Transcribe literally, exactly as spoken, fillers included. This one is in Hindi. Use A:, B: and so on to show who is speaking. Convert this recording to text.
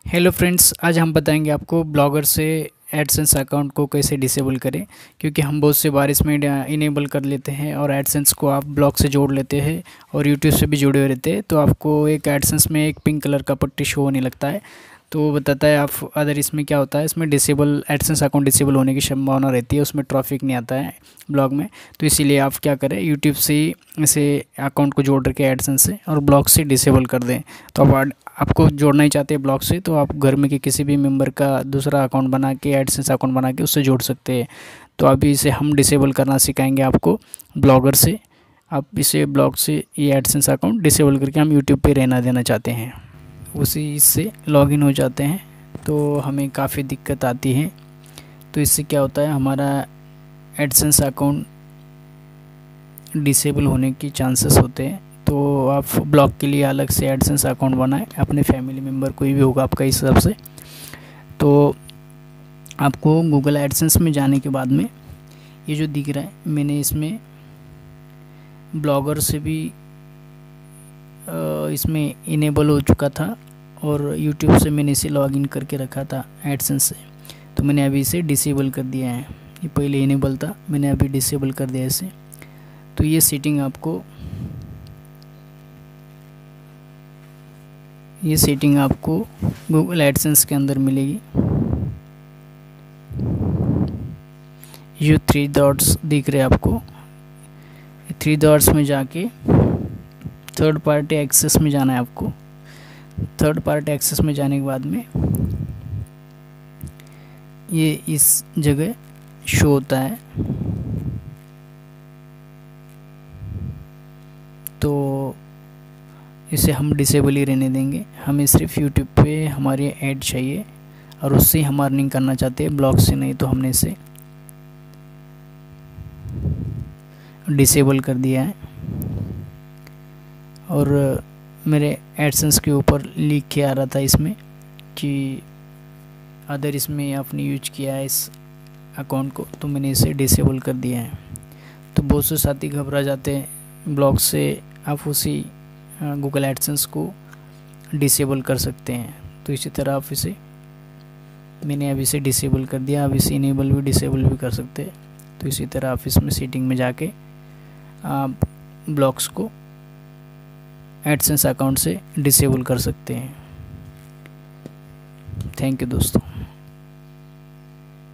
A: हेलो फ्रेंड्स, आज हम बताएंगे आपको ब्लॉगर से एडसेंस अकाउंट को कैसे डिसेबल करें। क्योंकि हम बहुत से बार इसमें इनेबल कर लेते हैं और एडसेंस को आप ब्लॉग से जोड़ लेते हैं और यूट्यूब से भी जुड़े हुए रहते हैं, तो आपको एक एडसेंस में एक पिंक कलर का पट्टी शो होने लगता है। तो वो बताता है आप अदर इसमें क्या होता है, इसमें डिसेबल एडसेंस अकाउंट डिसेबल होने की संभावना रहती है, उसमें ट्रैफिक नहीं आता है ब्लॉग में। तो इसीलिए आप क्या करें, यूट्यूब से ही इसे अकाउंट को जोड़ रखे एडसेंस से और ब्लॉग से डिसेबल कर दें। तो अब आपको जोड़ना ही चाहते हैं ब्लॉग से, तो आप घर में के किसी भी मेंबर का दूसरा अकाउंट बना के एडसेंस अकाउंट बना के उससे जोड़ सकते हैं। तो अभी इसे हम डिसेबल करना सिखाएंगे आपको ब्लॉगर से। आप इसे ब्लॉग से ये एडसेंस अकाउंट डिसेबल करके हम यूट्यूब पे रहना देना चाहते हैं, उसी इससे लॉगिन हो जाते हैं तो हमें काफ़ी दिक्कत आती है। तो इससे क्या होता है, हमारा एडसेंस अकाउंट डिसेबल होने की चांसेस होते हैं। तो आप ब्लॉग के लिए अलग से एडसेंस अकाउंट बनाएं, अपने फैमिली मेम्बर कोई भी होगा आपका इस हिसाब से। तो आपको गूगल एडसेंस में जाने के बाद में ये जो दिख रहा है, मैंने इसमें ब्लॉगर से भी इसमें इनेबल हो चुका था और यूट्यूब से मैंने इसे लॉगिन करके रखा था एडसेंस से। तो मैंने अभी इसे डिसेबल कर दिया है। ये पहले इनेबल था, मैंने अभी डिसेबल कर दिया इसे। तो ये सेटिंग आपको ये सेटिंग आपको गूगल एडसेंस के अंदर मिलेगी। ये थ्री डॉट्स दिख रहे हैं आपको, थ्री डॉट्स में जाके थर्ड पार्टी एक्सेस में जाना है आपको। थर्ड पार्टी एक्सेस में जाने के बाद में ये इस जगह शो होता है। तो इसे हम डिसेबल ही रहने देंगे, हमें सिर्फ यूट्यूब पे हमारी ऐड चाहिए और उससे हम अर्निंग करना चाहते हैं, ब्लॉग से नहीं। तो हमने इसे डिसेबल कर दिया है और मेरे एडसेंस के ऊपर लिख के आ रहा था इसमें कि अदर इसमें आपने यूज किया है इस अकाउंट को, तो मैंने इसे डिसेबल कर दिया है। तो बहुत से साथी घबरा जाते हैं ब्लॉग से, आप उसी गूगल एडसेंस को डिसेबल कर सकते हैं। तो इसी तरह आप इसे मैंने अब इसे डिसेबल कर दिया, अब इसे इनेबल भी डिसेबल भी कर सकते हैं। तो इसी तरह आप इसमें सेटिंग में जाके आप ब्लॉग्स को एडसेंस अकाउंट से डिसेबल कर सकते हैं। थैंक यू दोस्तों।